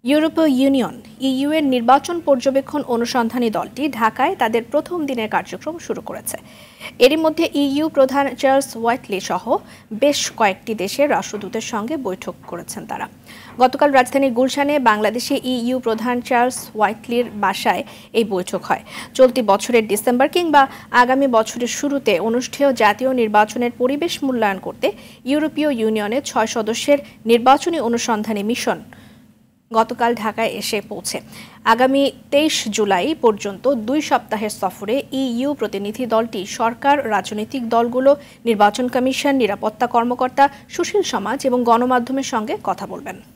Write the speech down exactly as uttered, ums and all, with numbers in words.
ইউরোপীয় union EU এর নির্বাচন পর্যবেক্ষণ অনুসন্ধানী দলটি ঢাকায় তাদের প্রথম দিনের কার্যক্রম শুরু করেছে। এরই মধ্যে ইইউ প্রধান চার্লস হোয়াইটলি সহ বেশ কয়েকটি দেশের রাষ্ট্রদূতের সঙ্গে বৈঠক করেছেন তারা। গতকাল রাজধানীর গুলশানে বাংলাদেশে ইইউ প্রধান চার্লস হোয়াইটলির বাসায় এই বৈঠক হয়। চলতি বছরের ডিসেম্বর কিংবা আগামী বছরের শুরুতে অনুষ্ঠেয় জাতীয় নির্বাচনের পরিবেশ মূল্যায়ন করতে ইউরোপীয় ইউনিয়নের ছয় সদস্যের নির্বাচনী অনুসন্ধানী মিশন গতকাল ঢাকায় এসে পৌঁছে। আগামী তেইশ জুলাই পর্যন্ত দুই সপ্তাহের সফরে ইইউ প্রতিনিধি দলটি সরকার, রাজনৈতিক দলগুলো, নির্বাচন কমিশন, নিরাপত্তা কর্মকর্তা, সুশীল সমাজ এবং গণমাধ্যমের সঙ্গে কথা বলবেন।